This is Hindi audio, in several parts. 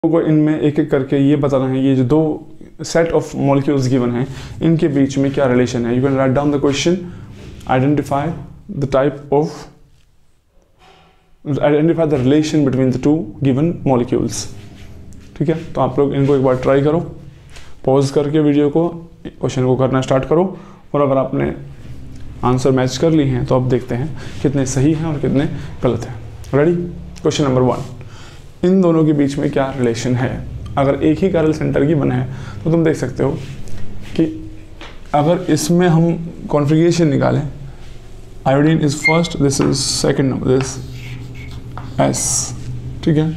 को इनमें एक एक करके ये बताना है, ये जो दो सेट ऑफ मॉलिक्यूल्स गिवन हैं इनके बीच में क्या रिलेशन है। You can write down the question, identify the relation between the two given molecules. ठीक है, तो आप लोग इनको एक बार ट्राई करो, पॉज करके वीडियो को, क्वेश्चन को करना स्टार्ट करो, और अगर आपने आंसर मैच कर ली हैं तो अब देखते हैं कितने सही हैं और कितने गलत हैं। रेडी? क्वेश्चन नंबर 1, इन दोनों के बीच में क्या रिलेशन है। अगर एक ही कैरल सेंटर की बना है तो तुम देख सकते हो कि अगर इसमें हम कॉन्फ़िगरेशन निकालें, iodine is first, this is second number, this S. ठीक है,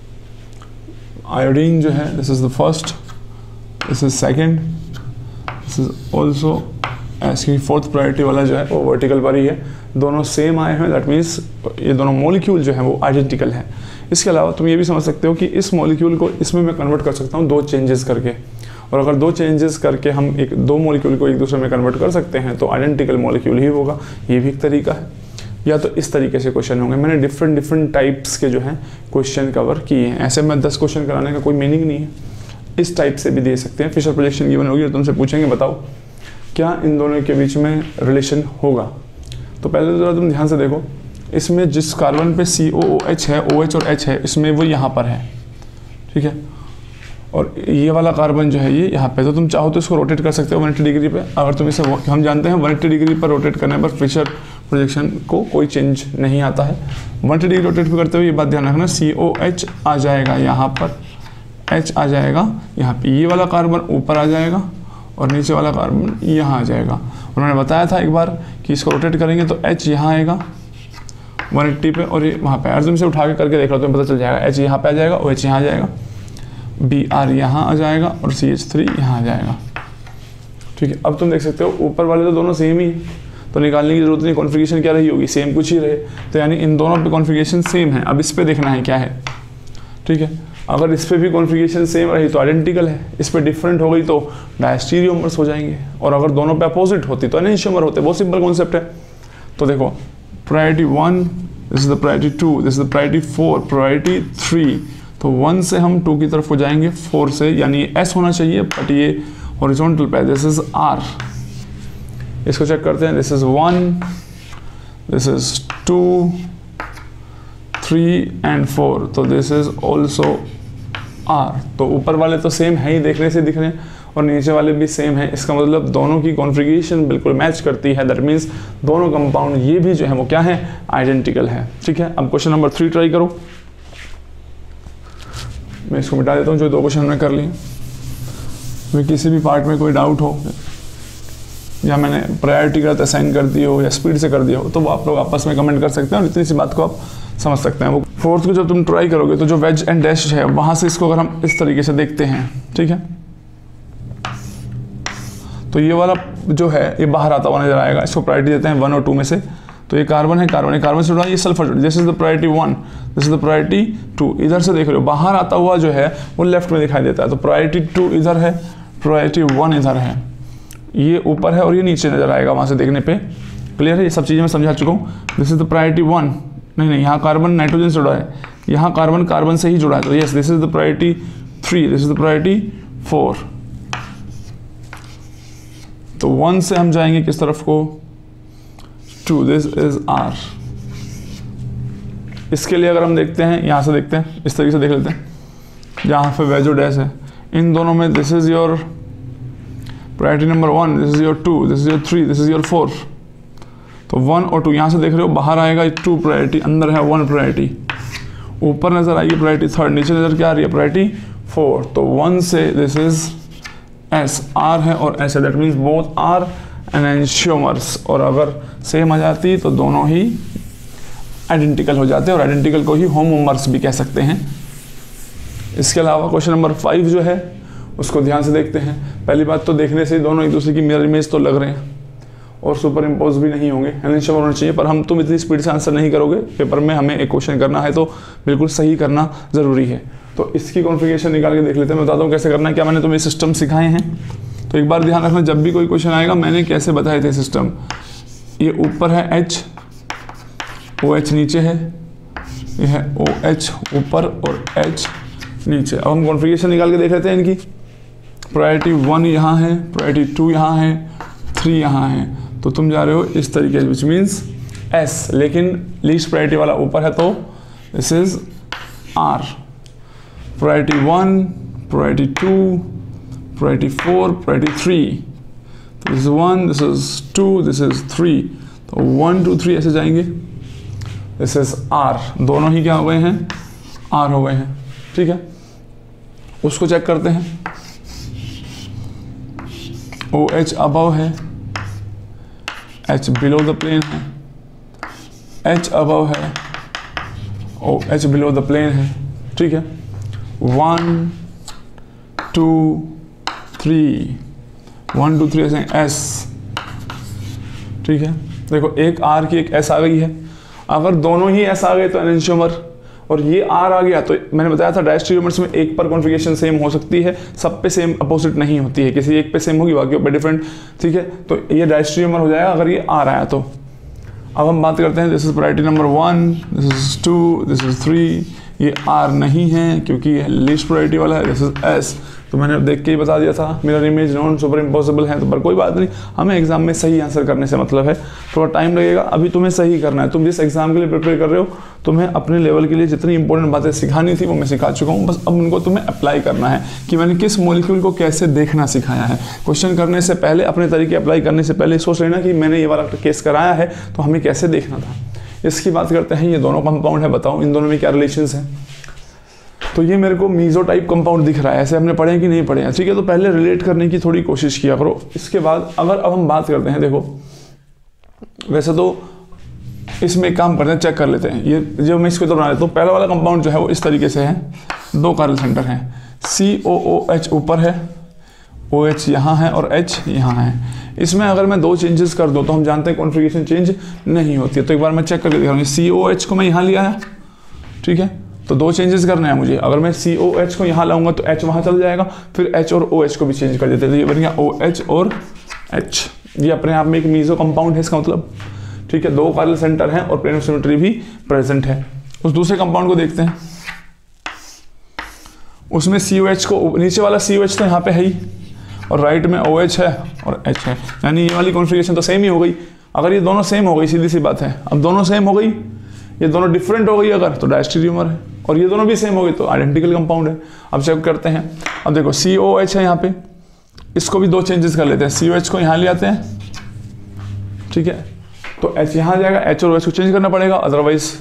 आयोडीन जो है this is the first, this is second, this is also S की फोर्थ प्रायोरिटी वाला जो है वो वर्टिकल पर ही है। दोनों सेम आए हैं, दैट मीन्स ये दोनों मॉलिक्यूल जो है वो आइडेंटिकल है। इसके अलावा तुम ये भी समझ सकते हो कि इस मॉलिक्यूल को इसमें मैं कन्वर्ट कर सकता हूँ दो चेंजेस करके, और अगर दो चेंजेस करके हम दो मॉलिक्यूल को एक दूसरे में कन्वर्ट कर सकते हैं तो आइडेंटिकल मॉलिक्यूल ही होगा। ये भी एक तरीका है। या तो इस तरीके से क्वेश्चन होंगे। मैंने डिफरेंट टाइप्स के जो हैं क्वेश्चन कवर किए हैं। ऐसे में 10 क्वेश्चन कराने का कोई मीनिंग नहीं है। इस टाइप से भी दे सकते हैं। फिशर प्रोजेक्शन गिवन होगी और तुमसे पूछेंगे बताओ क्या इन दोनों के बीच में रिलेशन होगा। तो पहले तो तुम ध्यान से देखो, इसमें जिस कार्बन पे COOH है, OH और H है, इसमें वो यहाँ पर है। ठीक है, और ये वाला कार्बन जो है ये यहाँ पे, तो तुम चाहो तो इसको रोटेट कर सकते हो 180 डिग्री पे। अगर तुम इसे, हम जानते हैं 180 डिग्री पर रोटेट करने पर फिशर प्रोजेक्शन को कोई चेंज नहीं आता है। 180 डिग्री रोटेट भी करते हुए ये बात ध्यान रखना, COH आ जाएगा यहाँ पर, H आ जाएगा यहाँ पे, ये वाला कार्बन ऊपर आ जाएगा और नीचे वाला कार्बन यहाँ आ जाएगा। और मैंने बताया था एक बार कि इसको रोटेट करेंगे तो H यहाँ आएगा 180 पे और ये वहाँ पे। अगर तुम इसे उठा के करके देख लो तो पता चल जाएगा, H यहाँ पे आ जाएगा, OH यहाँ आ जाएगा, Br यहाँ आ जाएगा और CH3 यहाँ आ जाएगा। ठीक है, अब तुम देख सकते हो ऊपर वाले तो दोनों सेम ही है, तो निकालने की जरूरत नहीं। कॉन्फ़िगरेशन क्या रही होगी, सेम कुछ ही रहे, तो यानी इन दोनों पे कॉन्फ़िगरेशन सेम है। अब इस पे देखना है क्या है। ठीक है, अगर इस पे भी कॉन्फ़िगरेशन सेम रही तो आइडेंटिकल है, इस पे डिफरेंट हो गई तो डायस्टीरियोमर्स हो जाएंगे, और अगर दोनों पे अपोजिट होती तो एनेंटियोमर होते। बहुत सिंपल कॉन्सेप्ट है। तो देखो, priority 1, this is the priority 2, this is the priority 4, priority 3। तो 1 से हम 2 की तरफ हो जाएंगे 4 से, यानी S होना चाहिए, बट ये हॉरिजॉन्टल पे, दिस इज R। इसको चेक करते हैं, this is 1, this is 2, 3 and 4, तो दिस इज ऑल्सो R। तो ऊपर वाले तो सेम है ही, देखने से दिख रहे हैं, और नीचे वाले भी सेम है। इसका मतलब दोनों की कॉन्फ़िगरेशन बिल्कुल मैच करती है। दैट मीन्स दोनों कंपाउंड ये भी जो है वो क्या है, आइडेंटिकल है। ठीक है, अब क्वेश्चन नंबर 3 ट्राई करो। मैं इसको मिटा देता हूँ, जो 2 क्वेश्चन हमने कर लिए। मैं किसी भी पार्ट में कोई डाउट हो या मैंने प्रायोरिटी गलत असाइन कर दी हो या स्पीड से कर दिया हो तो वो आप लोग आपस में कमेंट कर सकते हैं और इतनी सी बात को आप समझ सकते हैं। वो 4th को जब तुम ट्राई करोगे तो जो वेज एंड डैश है वहाँ से इसको अगर हम इस तरीके से देखते हैं, ठीक है, तो ये वाला जो है ये बाहर आता हुआ नजर आएगा। इसको प्रायोरिटी देते हैं 1 और 2 में से। तो ये कार्बन है, कार्बन से जुड़ा है, ये सल्फर जुड़ा है। This is the priority 1, this is the priority 2। इधर से देख रहे हो बाहर आता हुआ जो है वो लेफ्ट में दिखाई देता है। तो प्रायोरिटी 2 इधर है, प्रायोरिटी 1 इधर है, ये ऊपर है और ये नीचे नजर आएगा वहाँ से देखने पे। क्लियर है? ये सब चीज़ें मैं समझा चुका हूँ। दिस इज द प्रायोरिटी 1, नहीं, यहाँ कार्बन नाइट्रोजन से जुड़ा है, यहाँ कार्बन से ही जुड़ा है। तो yes, this is the priority 3, this is the priority 4। तो 1 से हम जाएंगे किस तरफ को, 2, दिस इज R। इसके लिए अगर हम देखते हैं, यहाँ से देखते हैं, इस तरीके से देख लेते हैं, जहाँ पे वेज और डैश है, इन दोनों में this is your priority number 1, this is your 2, this is your 3, this is your 4। तो 1 और 2 यहाँ से देख रहे हो, बाहर आएगा 2 प्रायोरिटी, अंदर है 1 प्रायोरिटी, ऊपर नजर आएगी प्रायोरिटी 3, नीचे नजर क्या आ रही है, प्रायोरिटी 4। तो 1 से दिस इज S, R है और S है, that means both are enantiomers. और अगर सेम आ जाती तो दोनों ही आइडेंटिकल हो जाते हैं, और आइडेंटिकल को ही होमोमर्स भी कह सकते हैं। इसके अलावा क्वेश्चन नंबर 5 जो है उसको ध्यान से देखते हैं। पहली बात तो देखने से दोनों एक दूसरे की मिरर इमेज तो लग रहे हैं और सुपर इम्पोज भी नहीं होंगे, एनेंटियोमर होना चाहिए। पर तुम इतनी स्पीड से आंसर नहीं करोगे पेपर में, हमें एक क्वेश्चन करना है तो बिल्कुल सही करना ज़रूरी है। तो इसकी कॉन्फ़िगरेशन निकाल के देख लेते हैं। मैं बताता हूँ कैसे करना है। क्या मैंने तुम्हें सिस्टम सिखाए हैं? तो एक बार ध्यान रखना, जब भी कोई क्वेश्चन आएगा मैंने कैसे बताए थे सिस्टम। ये ऊपर है H, OH नीचे है, ये है OH ऊपर और H नीचे। अब हम कॉन्फ़िगरेशन निकाल के देख लेते हैं इनकी। प्रायोरिटी 1 यहाँ है, प्रायोरिटी 2 यहाँ है, 3 यहाँ है, तो तुम जा रहे हो इस तरीके से, विच मीन्स एस, लेकिन लीस्ट प्रायोरिटी वाला ऊपर है तो this is R. Priority 1, priority 2, priority 4, priority 3, तो this is 1, this is 2, this is 3, तो 1 2 3 ऐसे जाएंगे। दिस इज आर, दोनों ही क्या हो गए हैं, आर हो गए हैं। ठीक है, उसको चेक करते हैं। ओ एच अबव है, एच बिलो द प्लेन है, एच अबव है, O H below the plane है। ठीक है, 1 2 3, 1 2 3 ऐसे एस। ठीक है, देखो एक आर की एक एस आ गई है। अगर दोनों ही एस आ गए तो एनेंशियोमर, और ये आर आ गया तो मैंने बताया था डायस्टेरियोमर्स में एक पर कॉन्फ़िगरेशन सेम हो सकती है, सब पे सेम अपोजिट नहीं होती है, किसी एक पे सेम होगी बाकी पे डिफरेंट। ठीक है, तो ये डायस्टेरियोमर हो जाएगा अगर ये आर आया तो। अब हम बात करते हैं, this is priority number 1, this is 2, this is 3, ये आर नहीं है क्योंकि ये लीस्ट प्रायोरिटी वाला है, दिस इज एस। तो मैंने देख के ही बता दिया था, mirror image non superimposable है, तो पर कोई बात नहीं, हमें एग्जाम में सही आंसर करने से मतलब है। थोड़ा टाइम लगेगा, अभी तुम्हें सही करना है। तुम जिस एग्जाम के लिए प्रिपेयर कर रहे हो, तुम्हें अपने लेवल के लिए जितनी इंपॉर्टेंट बातें सिखानी थी वो मैं सिखा चुका हूँ, बस अब उनको तुम्हें अप्लाई करना है कि मैंने किस मॉलिक्यूल को कैसे देखना सिखाया है। क्वेश्चन करने से पहले, अपने तरीके अप्लाई करने से पहले सोच लेना कि मैंने ये वाला केस कराया है तो हमें कैसे देखना था। इसकी बात करते हैं, ये दोनों कंपाउंड है, बताओ इन दोनों में क्या रिलेशंस हैं। तो ये मेरे को मीजो टाइप कंपाउंड दिख रहा है, ऐसे हमने पढ़े कि नहीं पढ़े हैं। ठीक है, तो पहले रिलेट करने की थोड़ी कोशिश किया करो। इसके बाद अगर अब हम बात करते हैं, देखो वैसे तो इसमें एक काम करते हैं, चेक कर लेते हैं। ये जब मैं इसको तो बना लेता हूँ, पहला वाला कंपाउंड जो है वो इस तरीके से है, 2 कार्बन सेंटर हैं, COOH ऊपर है, OH यहाँ है और H यहाँ है। इसमें अगर मैं 2 चेंजेस कर दूँ तो हम जानते हैं कॉन्फ़िगरेशन चेंज नहीं होती है। तो एक बार मैं चेक करके दिखा रहा हूँ, COH को मैं यहाँ लिया है, ठीक है, तो 2 चेंजेस करना है मुझे। अगर मैं COH को यहाँ लाऊंगा तो H वहाँ चल जाएगा, फिर H और OH को भी चेंज कर देते हैं, तो ये बन गया OH और H। ये अपने आप में एक मीजो कंपाउंड है इसका मतलब। ठीक है, 2 कार्बन सेंटर हैं और प्लेन ऑफ सिमेट्री भी प्रेजेंट है। उस दूसरे कंपाउंड को देखते हैं, उसमें COH को, नीचे वाला COH तो यहाँ पे है ही, और राइट में OH है और H है, यानी ये वाली कॉन्फ़िगरेशन तो सेम ही हो गई। अगर ये दोनों सेम हो गई, सीधी सी बात है, अब दोनों सेम हो गई, ये दोनों डिफरेंट हो गई अगर, तो डायस्टेरियोमर है, और ये दोनों भी सेम हो गई तो आइडेंटिकल कंपाउंड है। अब चेक करते हैं, अब देखो COH है यहाँ पे, इसको भी 2 चेंजेस कर लेते हैं, COH को यहाँ ले आते हैं, ठीक है, तो H यहाँ जाएगा, H और OH को चेंज करना पड़ेगा, अदरवाइज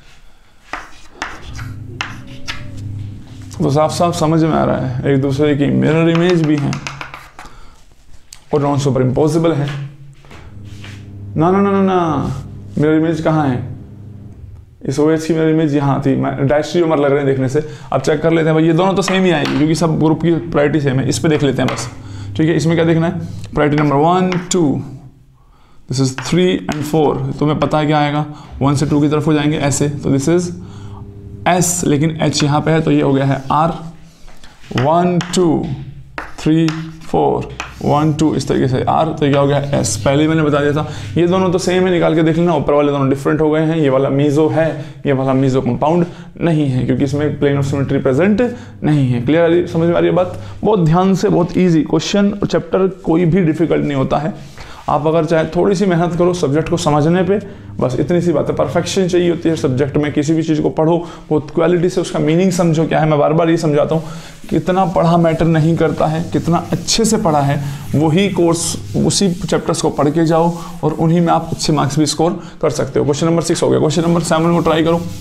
तो साफ साफ समझ में आ रहा है एक दूसरे की मिरर इमेज भी है और नॉन सुपर इम्पॉसिबल है। ना ना ना ना ना, मिरर इमेज कहाँ है? इस OH की मिरर इमेज यहाँ थी, डायस्टेरियोमर लग रहे हैं देखने से। अब चेक कर लेते हैं भाई, ये दोनों तो सेम ही आएगी क्योंकि सब ग्रुप की प्रायोरिटी सेम है। इस पे देख लेते हैं बस, ठीक है। इसमें क्या देखना है? Priority number 1 2, this is 3 and 4। तुम्हें पता है क्या आएगा, 1 से 2 की तरफ हो जाएंगे ऐसे, तो दिस इज S, लेकिन H यहाँ पे है तो ये हो गया है R। 1 2 3 4 1 2 इस तरीके से R, तो क्या हो गया S। पहले ही मैंने बता दिया था, ये दोनों तो सेम है, निकाल के देख लेना। ऊपर वाले दोनों डिफरेंट हो गए हैं, ये वाला मीजो है, ये वाला मीजो कंपाउंड नहीं है क्योंकि इसमें प्लेन ऑफ सिमेट्री प्रेजेंट नहीं है। क्लियर, समझ में आ रही है बात? बहुत ध्यान से, बहुत ईजी क्वेश्चन, चैप्टर कोई भी डिफिकल्ट नहीं होता है। आप अगर चाहे थोड़ी सी मेहनत करो सब्जेक्ट को समझने पे, बस इतनी सी बात है। परफेक्शन चाहिए होती है सब्जेक्ट में, किसी भी चीज़ को पढ़ो बहुत क्वालिटी से, उसका मीनिंग समझो क्या है। मैं बार बार ये समझाता हूँ, कितना पढ़ा मैटर नहीं करता है, कितना अच्छे से पढ़ा है वही कोर्स, उसी चैप्टर्स को पढ़ के जाओ और उन्हीं में आप अच्छे मार्क्स भी स्कोर कर सकते हो। क्वेश्चन नंबर 6 हो गया। क्वेश्चन नंबर 7 को ट्राई करो।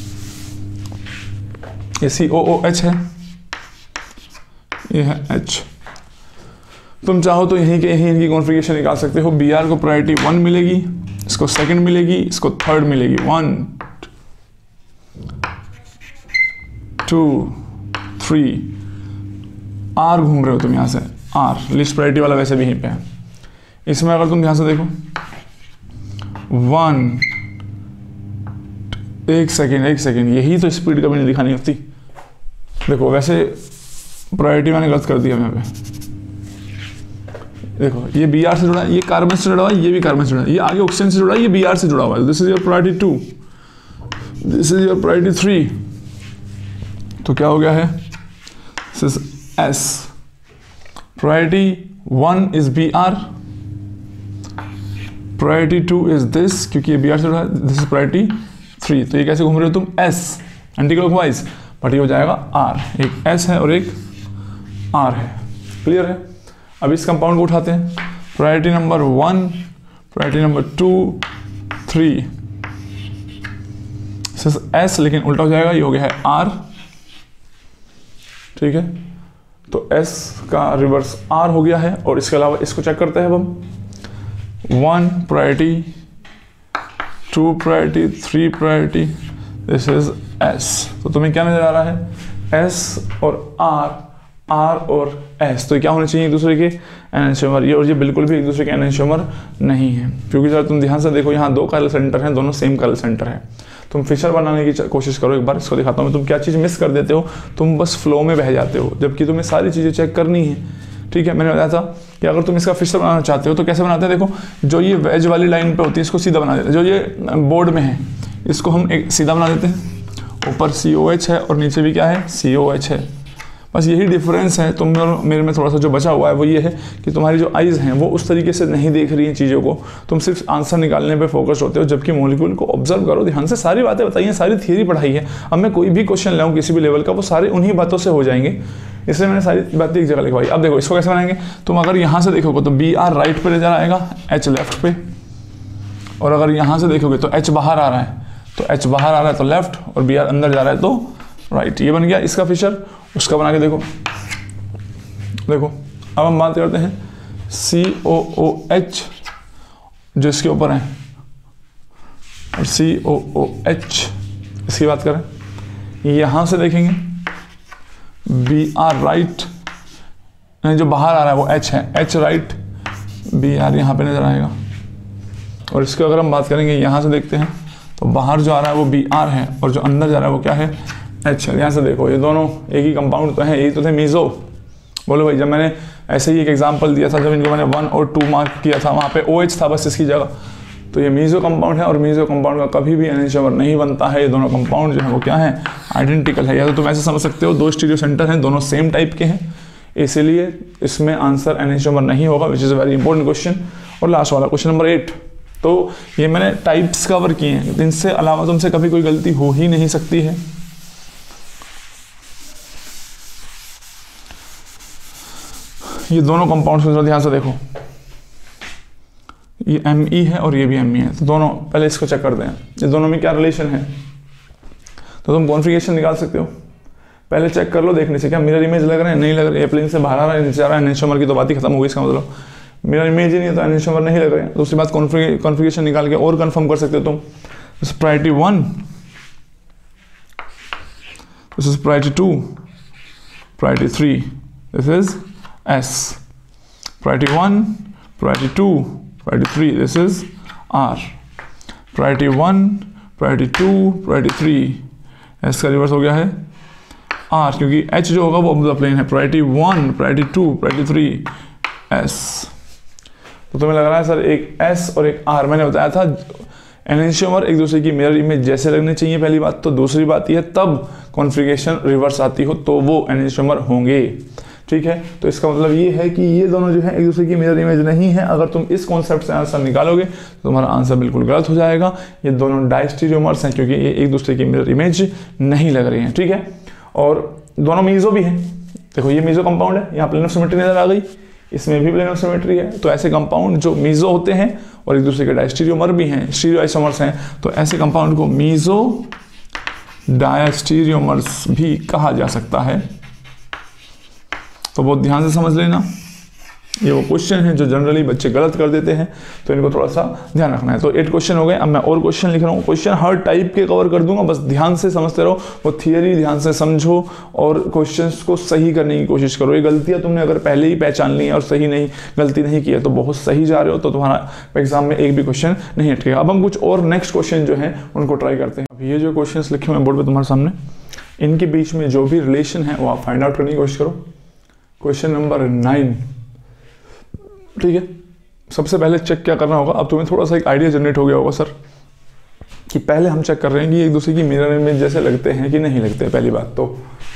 ये COOH है, ये है H। तुम चाहो तो यहीं के यहीं इनकी कॉन्फ़िगरेशन निकाल सकते हो। Br को प्रायोरिटी 1 मिलेगी, इसको सेकंड मिलेगी, इसको थर्ड मिलेगी। 1 2 3 R घूम रहे हो तुम यहाँ से, R लिस्ट प्रायोरिटी वाला वैसे भी यहीं पे है। इसमें अगर तुम यहाँ से देखो 1 एक सेकेंड, यही तो स्पीड कभी नहीं दिखानी होती। देखो वैसे प्रायोरिटी मैंने गलत कर दिया यहाँ पे। देखो ये Br से जुड़ा है, ये कार्बन से जुड़ा हुआ है, ये भी कार्बन से जुड़ा है, ये आगे ऑक्सीजन से जुड़ा है, ये Br से जुड़ा हुआ है। This is your priority 2, this is your priority 3। तो क्या हो गया है, this is S, priority 1 is BR, priority 2 is this, क्योंकि ये BR से रहा है, दिस इज प्रायोरिटी 3। तो ये कैसे घूम रहे हो तुम? S एंटी क्लॉकवाइज, बट ये हो जाएगा R। एक S है और एक R है। क्लियर है? अब इस कंपाउंड को उठाते हैं। Priority number 1, priority number 2, 3, S, लेकिन उल्टा हो जाएगा, ये हो गया है R। ठीक है, तो S का रिवर्स R हो गया है। और इसके अलावा इसको चेक करते हैं अब हम। 1 priority, 2 priority, 3 priority, this is S। तो तुम्हें क्या नजर आ रहा है? S और R और S, तो क्या होने चाहिए एक दूसरे के एनेंशियोमर। ये और ये बिल्कुल भी एक दूसरे के एनेंशियोमर नहीं है, क्योंकि जरा तुम ध्यान से देखो, यहाँ 2 काइरल सेंटर हैं, दोनों सेम काइरल सेंटर है। तुम फिशर बनाने की कोशिश करो, एक बार इसको दिखाता हूँ मैं। तुम क्या चीज़ मिस कर देते हो, तुम बस फ्लो में बह जाते हो, जबकि तुम्हें सारी चीज़ें चेक करनी है। ठीक है, मैंने बताया था कि अगर तुम इसका फिशर बनाना चाहते हो तो कैसे बनाते हैं। देखो, जो ये वेज वाली लाइन पे होती है इसको सीधा बना देते हैं। जो ये बोर्ड में है इसको हम एक सीधा बना देते हैं, ऊपर COH है और नीचे भी क्या है? COH है। बस यही डिफरेंस है। तुम और मेरे में थोड़ा सा जो बचा हुआ है वो ये है कि तुम्हारी जो आइज़ हैं वो उस तरीके से नहीं देख रही हैं चीज़ों को, तुम सिर्फ आंसर निकालने पे फोकस होते हो, जबकि मॉलिक्यूल को ऑब्जर्व करो ध्यान से। सारी बातें बताई हैं, सारी थियरी पढ़ाई है। अब मैं कोई भी क्वेश्चन लाऊं किसी भी लेवल का, वो सारे उन्हीं बातों से हो जाएंगे, इसलिए मैंने सारी बातें एक जगह लिखवाई। अब देखो इसको कैसे बनाएंगे। तुम अगर यहाँ से देखोगे तो BR राइट पे नजर आएगा, H लेफ्ट पे, और अगर यहाँ से देखोगे तो H बाहर आ रहा है, तो H बाहर आ रहा है तो लेफ्ट, और BR अंदर जा रहा है तो राइट। ये बन गया इसका फिशर। उसका बना के देखो। देखो अब हम बात करते हैं COOH जो इसके ऊपर है, और COOH इसकी बात करें, यहाँ से देखेंगे BR राइट, जो बाहर आ रहा है वो H है, H राइट, BR यहाँ पे नजर आएगा। और इसकी अगर हम बात करेंगे यहाँ से देखते हैं तो बाहर जो आ रहा है वो BR है, और जो अंदर जा रहा है वो क्या है? H है। यहाँ से देखो ये दोनों एक ही कंपाउंड तो है, यही तो थे मीजो। बोलो भाई, जब मैंने ऐसे ही एक एग्जांपल दिया था, जब इनको मैंने 1 और 2 मार्क किया था, वहाँ पे OH था बस इसकी जगह। तो ये मीजो कंपाउंड है, और मीजो कंपाउंड का कभी भी एनेंशियोमर नहीं बनता है। ये दोनों कंपाउंड जो है वो क्या है? आइडेंटिकल है। या तो तुम ऐसे समझ सकते हो, 2 स्टीरियो सेंटर हैं, दोनों सेम टाइप के हैं, इसीलिए इसमें आंसर एनेंशियोमर नहीं होगा, which is a very important question. और लास्ट वाला क्वेश्चन नंबर 8। तो ये मैंने टाइप्स कवर किए हैं, इनसे अलावा तुमसे कभी कोई गलती हो ही नहीं सकती है। ये दोनों कंपाउंड्स को ध्यान से देखो, ये Me है और ये भी Me है, तो दोनों पहले इसको चेक करते हैं, ये दोनों में क्या रिलेशन है। तो तुम कॉन्फ़िगरेशन निकाल सकते हो, पहले चेक कर लो देखने से क्या मिरर इमेज लग रहे हैं, नहीं लग रहे। एयरप्लेन से बाहर आ रहा है, नीचे आ रहा है, एनेंशियोमर की तो बात ही खत्म हो गई। इसका मतलब मिरर इमेज ही नहीं है तो एनेंशियोमर नहीं लग रहे हैं। दूसरी बात, कॉन्फ़िगरेशन निकाल के और कंफर्म कर सकते हो तुम। This is priority 1, this is priority 2, priority 3, this is S, priority 1, priority 2, priority 3, this is R, priority 1, priority 2, priority 3, S का रिवर्स हो गया है R, क्योंकि H जो होगा वो ऑफ द प्लेन है। priority 1, priority 2, priority 3, S। तो तुम्हें लग रहा है सर एक S और एक R, मैंने बताया था एनेंशियोमर एक दूसरे की मिरर इमेज जैसे लगने चाहिए, पहली बात तो। दूसरी बात यह तब कॉन्फ़िगरेशन रिवर्स आती हो तो वो एनेंशियोमर होंगे। ठीक है, तो इसका मतलब ये है कि ये दोनों जो है एक दूसरे की मिरर इमेज नहीं है। अगर तुम इस कॉन्सेप्ट से आंसर निकालोगे तो तुम्हारा आंसर बिल्कुल गलत हो जाएगा। ये दोनों डायस्टीरियोमर्स हैं, क्योंकि ये एक दूसरे की मिरर इमेज नहीं लग रही हैं। ठीक है, और दोनों मीजो भी हैं। देखो ये मीजो कंपाउंड है, यहाँ प्लेन ऑफ सिमेट्री नजर आ गई, इसमें भी प्लेन ऑफ सिमेट्री है। तो ऐसे कंपाउंड जो मीजो होते हैं और एक दूसरे के डायस्टीरियोमर भी हैं, स्टीरियो आइसोमर्स हैं, तो ऐसे कंपाउंड को मीजो डायस्टीरियोमर्स भी कहा जा सकता है। तो बहुत ध्यान से समझ लेना, ये वो क्वेश्चन है जो जनरली बच्चे गलत कर देते हैं, तो इनको थोड़ा सा ध्यान रखना है। तो 8 क्वेश्चन हो गए। अब मैं और क्वेश्चन लिख रहा हूँ, क्वेश्चन हर टाइप के कवर कर दूंगा, बस ध्यान से समझते रहो, वो थियरी ध्यान से समझो और क्वेश्चंस को सही करने की कोशिश करो। ये गलतियाँ तुमने अगर पहले ही पहचान ली है और सही नहीं गलती नहीं की है तो बहुत सही जा रहे हो, तो तुम्हारा एग्जाम में एक भी क्वेश्चन नहीं अटकेगा। अब हम कुछ और नेक्स्ट क्वेश्चन जो है उनको ट्राई करते हैं। अब ये जो क्वेश्चन लिखे हुए हैं बोर्ड पर तुम्हारे सामने, इनके बीच में जो भी रिलेशन है वो आप फाइंड आउट करने की कोशिश करो। क्वेश्चन नंबर 9, ठीक है। सबसे पहले चेक क्या करना होगा, अब तुम्हें थोड़ा सा एक आइडिया जनरेट हो गया होगा सर कि पहले हम चेक कर रहे हैं कि एक दूसरे की मिरर इमेज जैसे लगते हैं कि नहीं लगते। पहली बात तो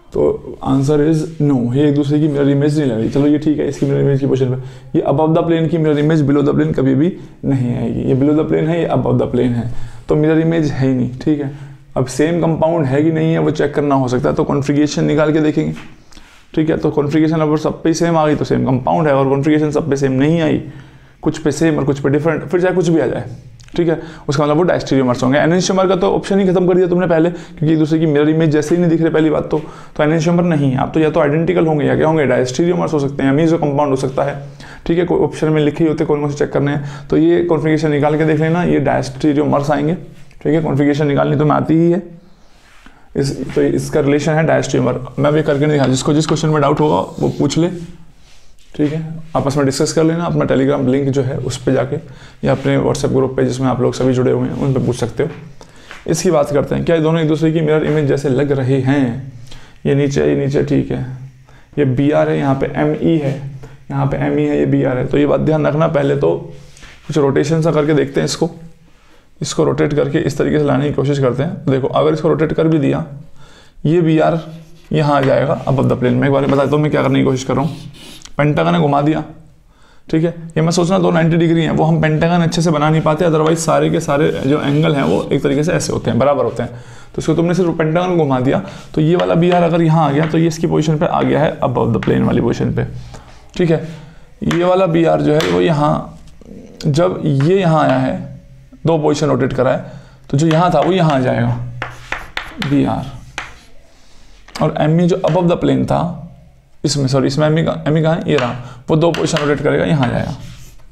तो आंसर इज नो, ये एक दूसरे की मिरर इमेज नहीं ले रही। चलो ये ठीक है, इसकी मिरर इमेज की पोजीशन पे ये अबव द प्लेन की mirror image below the plane कभी भी नहीं आएगी। ये बिलो द प्लेन है, ये अबव द प्लेन है, तो मिरर इमेज है ही नहीं। ठीक है, अब सेम कंपाउंड है कि नहीं है वो चेक करना हो सकता है, तो कॉन्फ़िगरेशन निकाल के देखेंगे। ठीक है, तो कॉन्फ़िगरेशन अगर सब पे सेम आ गई तो सेम कंपाउंड है, और कॉन्फ़िगरेशन सब पे सेम नहीं आई, कुछ पे सेम और कुछ पे डिफरेंट, फिर चाहे कुछ भी आ जाए, ठीक है, उसका मतलब वो डायस्टेरियोमर्स होंगे। एनेंशियोमर का तो ऑप्शन ही खत्म कर दिया तुमने पहले, क्योंकि एक दूसरे की मिरर इमेज जैसे ही नहीं दिख रहे पहली बात तो एनेंशियोमर नहीं है। आप तो या तो आइडेंटिकल होंगे या क्या होंगे, डायस्टेरियोमर्स हो सकते हैं, मीजो कंपाउंड हो सकता है। ठीक है, कोई ऑप्शन में लिखे होते कौन कौन से चेक करने हैं, तो ये कॉन्फ़िगरेशन निकाल के देख लेना, ये डायस्टेरियोमर्स आएंगे। ठीक है, कॉन्फ़िगरेशन निकालनी तो मैं आती ही है, तो इसका रिलेशन है डायस्टेरियोमर। मैं भी करके नहीं दिखा, जिसको जिस क्वेश्चन में डाउट होगा वो पूछ ले। ठीक है, आपस में डिस्कस कर लेना, अपना टेलीग्राम लिंक जो है उस पर जाके, या अपने व्हाट्सएप ग्रुप पे जिसमें आप लोग सभी जुड़े हुए हैं उन पे पूछ सकते हो। इसकी बात करते हैं, क्या ये दोनों एक दूसरे की मिरर इमेज जैसे लग रहे हैं? ये नीचे ठीक है, ये बी आर है, यहाँ पे एम ई है, यहाँ पे एम ई है, ये बी आर है। तो ये बात ध्यान रखना, पहले तो कुछ रोटेशन सा करके देखते हैं, इसको रोटेट करके इस तरीके से लाने की कोशिश करते हैं। देखो अगर इसको रोटेट कर भी दिया, ये बी आर यहाँ आ जाएगा अबव द प्लेन में। एक बार बताता हूँ मैं क्या करने की कोशिश कर रहा हूँ। पेंटागन ने घुमा दिया, ठीक है, ये मैं सोच रहा 290 डिग्री है, वो हम पेंटागन अच्छे से बना नहीं पाते, अदरवाइज सारे के सारे जो एंगल हैं वो एक तरीके से ऐसे होते हैं, बराबर होते हैं। तो इसको तुमने सिर्फ पेंटागन घुमा दिया, तो ये वाला बी आर अगर यहाँ आ गया तो ये इसकी पोजीशन पे आ गया है अबव द प्लेन वाली पोजीशन पे। ठीक है, ये वाला बी आर जो है वो यहाँ, जब ये यहाँ आया है, दो पोजीशन रोटेट करा है, तो जो यहाँ था वो यहाँ आ जाएगा बी आर, और एम ई जो अबव द प्लेन था इसमें, सॉरी इसमें एम ई कहाँ है, ये रहा, वो दो पोजीशन रोटेट करेगा, यहाँ आ जाएगा।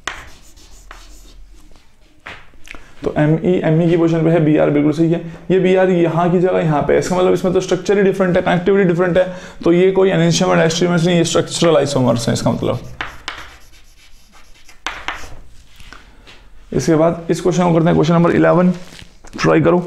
तो एम ई की पोजीशन पे है, बी आर बिल्कुल सही है। ये बी आर यहाँ की जगह यहाँ पे, इसका मतलब इसमें तो स्ट्रक्चर ही डिफरेंट है, कनेक्टिविटी डिफरेंट है, तो ये कोई एनेंशियम और डायस्टेरियोमर्स नहीं, ये स्ट्रक्चरल आइसोमर्स है इसका मतलब। इसके बाद इस क्वेश्चन को करते हैं, क्वेश्चन नंबर 11 ट्राई करो।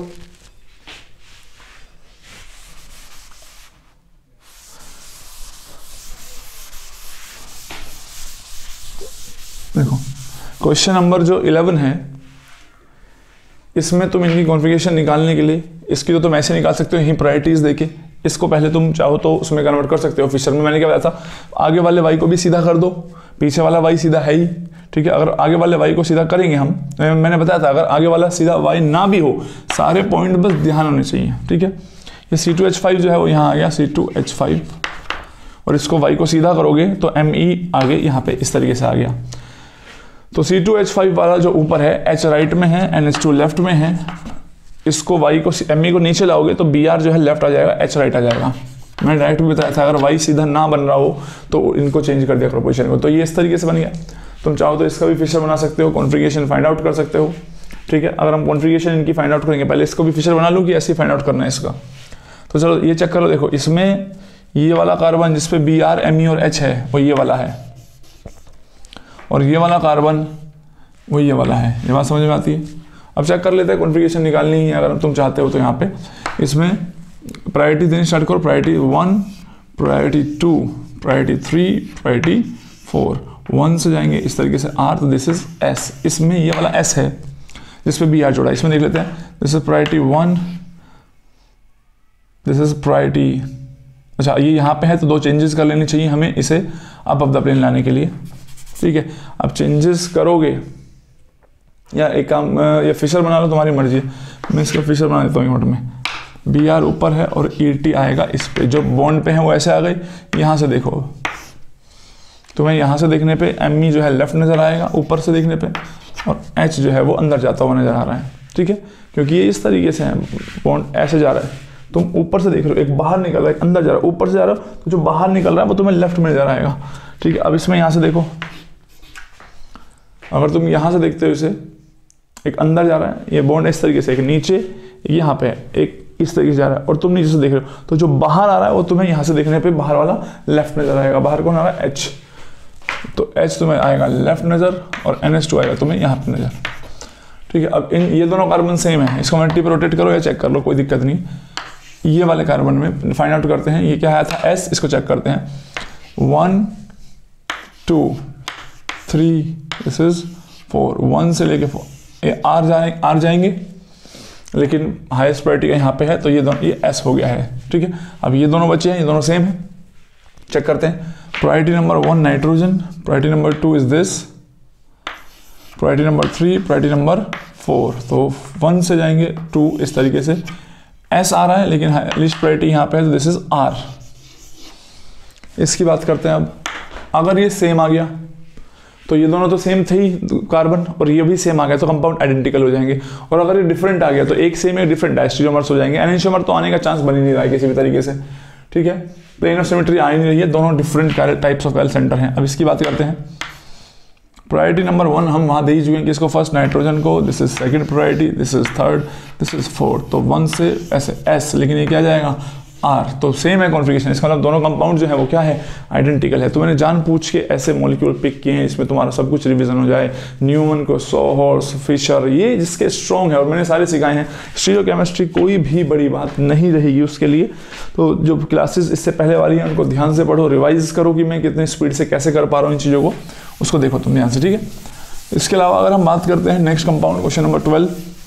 देखो क्वेश्चन नंबर जो 11 है, इसमें तुम इनकी कॉन्फ़िगरेशन निकालने के लिए, इसकी तो तुम ऐसे निकाल सकते हो, यही प्रायोरिटीज देके, इसको पहले तुम चाहो तो उसमें कन्वर्ट कर सकते हो फिशर में। मैंने क्या बताया था, आगे वाले y को भी सीधा कर दो, पीछे वाला y सीधा है ही। ठीक है, अगर आगे वाले y को सीधा करेंगे हम, मैंने बताया था अगर आगे वाला सीधा y ना भी हो, सारे पॉइंट बस ध्यान होने चाहिए। ठीक है, ये C2H5 जो है वो यहाँ आ गया C2H5, और इसको y को सीधा करोगे तो Me आगे यहाँ पे इस तरीके से आ गया। तो C2H5 वाला जो ऊपर है H राइट में है, NH2 लेफ्ट में है, इसको y को Me को नीचे लाओगे तो Br जो है लेफ्ट आ जाएगा, H राइट आ जाएगा। मैंने डायरेक्ट भी बताया था अगर y सीधा ना बन रहा हो तो इनको चेंज कर दिया करो पोजीशन को। तो ये इस तरीके से बन गया। तुम चाहो तो इसका भी फिशर बना सकते हो, कॉन्फ़िगरेशन फाइंड आउट कर सकते हो। ठीक है, अगर हम कॉन्फ़िगरेशन इनकी फाइंड आउट करेंगे, पहले इसको भी फिशर बना लूँ कि ऐसे ही फाइंड आउट करना है इसका। तो चलो ये चेक करो, देखो इसमें ये वाला कार्बन जिसपे Br, Me और H है वो ये वाला है, और ये वाला कार्बन वो ये वाला है। ये बात समझ में आती है? अब चेक कर लेते हैं, कॉन्फ़िगरेशन निकालनी है अगर तुम चाहते हो तो। यहाँ पे इसमें प्रायोरिटी देनी स्टार्ट करो, प्रायोरिटी 1, प्रायोरिटी 2, प्रायोरिटी 3, प्रायोरिटी 4, 1 से जाएंगे इस तरीके से R, तो दिस इज S। इसमें ये वाला S है जिसपे Br जोड़ा, इसमें देख लेते हैं, this is priority 1, this is priority, अच्छा ये यहाँ पे है तो दो चेंजेस कर लेनी चाहिए हमें इसे अबव द प्लेन लाने के लिए। ठीक है, अब चेंजेस करोगे या एक काम, या फिशर बना लो, तुम्हारी मर्जी है। मैं इसका फिशर बना देता हूँ एक मिनट में। Br ऊपर है और Et आएगा इस पे, जो बॉन्ड पे है वो ऐसे आ गई। यहाँ से देखो, तुम्हें यहाँ से देखने पे Me जो है लेफ्ट नज़र आएगा ऊपर से देखने पे, और H जो है वो अंदर जाता हुआ नज़र आ रहा है। ठीक है, क्योंकि ये इस तरीके से है, बॉन्ड ऐसे जा रहा है, तुम ऊपर से देख रहे हो, एक बाहर निकल रहा है, एक अंदर जा रहा है, ऊपर से जा रहा हो तो जो बाहर निकल रहा है वो तुम्हें लेफ्ट में नजर आएगा। ठीक है, अब इसमें यहाँ से देखो, अगर तुम यहाँ से देखते हो इसे, एक अंदर जा रहा है, ये बॉन्ड इस तरीके से, एक नीचे यहाँ पे एक इस तरीके से जा रहा है, और तुम नीचे से देख रहे हो तो जो बाहर आ रहा है वो तुम्हें यहाँ से देखने पे बाहर वाला लेफ्ट नजर आएगा। बाहर कौन आ रहा है? H, तो H तुम्हें आएगा लेफ्ट नज़र, और NH2 आएगा तुम्हें यहाँ पे नज़र। ठीक है, अब इन ये दोनों कार्बन सेम है, इसको मल्टी पे रोटेट करो या चेक कर लो, कोई दिक्कत नहीं। ये वाले कार्बन में फाइंड आउट करते हैं, ये क्या आया था S, इसको चेक करते हैं। 1, 2, 3, दिस इज 4, 1 से लेके 4, ये R जाएंगे, लेकिन हाईएस्ट प्रायोरिटी का यहाँ पे है, तो ये एस हो गया है। ठीक है, अब ये दोनों बचे हैं, ये दोनों सेम है, चेक करते हैं। Priority number 1 nitrogen, priority number 2 is this, priority number 3, priority number 4। तो 1 से जाएंगे 2 इस तरीके से। एस आ रहा है लेकिन लिस्ट प्रायोरिटी यहाँ पे है, तो दिस इज आर। इसकी बात करते हैं अब। अगर ये सेम आ गया तो ये दोनों तो सेम थे ही कार्बन, और ये भी सेम आ गया तो कंपाउंड आइडेंटिकल हो जाएंगे। और अगर ये डिफरेंट आ गया तो एक सेम एक डिफरेंट डायस्टीरियोमर्स हो जाएंगे। एनेंशियोमर तो आने का चांस बन ही नहीं रहा है किसी भी तरीके से। ठीक है, प्लेन ऑफ सिमेट्री आ ही नहीं रही है, दोनों different types of chiral center हैं। अब इसकी बात करते हैं। प्रायोरिटी नंबर 1 हम वहाँ दे ही चुके हैं कि इसको फर्स्ट नाइट्रोजन को, this is second priority, this is third, this is fourth. तो 1 से ऐसे एस, लेकिन ये क्या जाएगा आर। तो सेम है कॉन्फ़िगरेशन, इसका मतलब दोनों कंपाउंड जो है वो क्या है, आइडेंटिकल है। तो मैंने जान पूछ के ऐसे मॉलिक्यूल पिक किए हैं, इसमें तुम्हारा सब कुछ रिवीजन हो जाए। न्यूमन को, सोहॉर्स, फिशर, ये जिसके स्ट्रॉन्ग है, और मैंने सारे सिखाए हैं। स्टीरियोकेमिस्ट्री कोई भी बड़ी बात नहीं रहेगी उसके लिए। तो जो क्लासेस इससे पहले वाली हैं उनको ध्यान से पढ़ो, रिवाइज करो कि मैं कितनी स्पीड से कैसे कर पा रहा हूँ इन चीज़ों को, उसको देखो तुम ध्यान से। ठीक है, इसके अलावा अगर हम बात करते हैं नेक्स्ट कंपाउंड, क्वेश्चन नंबर 12।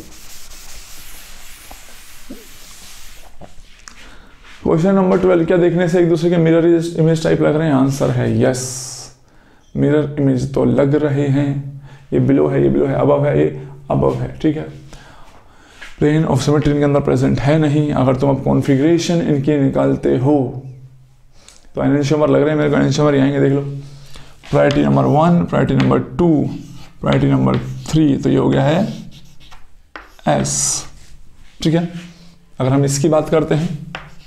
क्वेश्चन नंबर 12, क्या देखने से एक दूसरे के मिरर इमेज टाइप लग रहे हैं? आंसर है यस, मिरर इमेज तो लग रहे हैं। ये बिलो है, ये बिलो है, अबव है, ये अबव है। ठीक है, प्लेन ऑफ सिमेट्री इनके अंदर प्रेजेंट है नहीं। अगर तुम अब कॉन्फ़िगरेशन इनकी निकालते हो तो एनेंशियोमर लग रहे हैं मेरे को, एनेंशियोमर आएंगे, देख लो। Priority number 1, priority number 2, priority number 3, तो ये हो गया है एस। ठीक है, अगर हम इसकी बात करते हैं